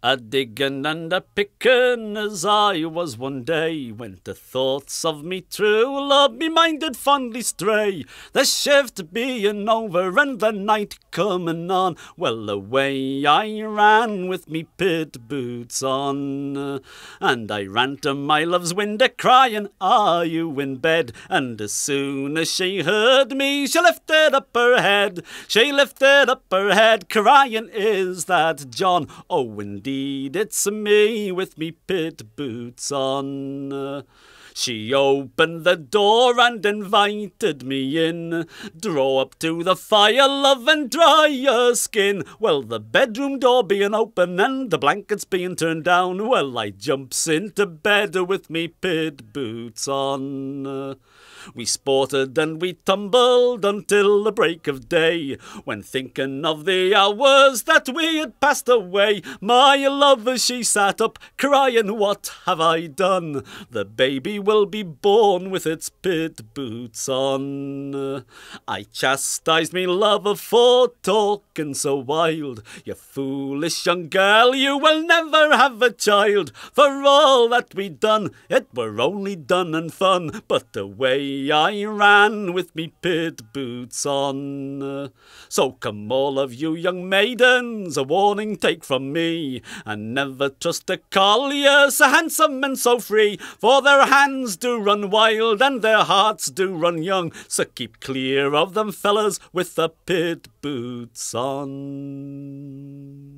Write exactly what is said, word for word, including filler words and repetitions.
A diggin' and a pickin' as I was one day, when the thoughts of me true love me mind did fondly stray. The shift being over and the night comin' on, well away I ran with me pit boots on. And I ran to my love's window crying, "Are you in bed?" And as soon as she heard me, she lifted up her head. She lifted up her head crying, "Is that John?" "Oh, indeed, it's me with me pit boots on." She opened the door and invited me in. "Draw up to the fire, love, and dry your skin." Well, the bedroom door being open and the blankets being turned down, well, I jumps into bed with me pit boots on. We sported and we tumbled until the break of day, when thinking of the hours that we had passed away, my love, she sat up crying, "What have I done? The baby will be born with its pit boots on." I chastised me love for talking so wild. "You foolish young girl, you will never have a child. For all that we done, it were only done in fun." But the way I ran with me pit boots on. So come all of you young maidens, a warning take from me, and never trust a collier so handsome and so free, for their hands do run wild and their hearts do run young. So keep clear of them fellas with the pit boots on.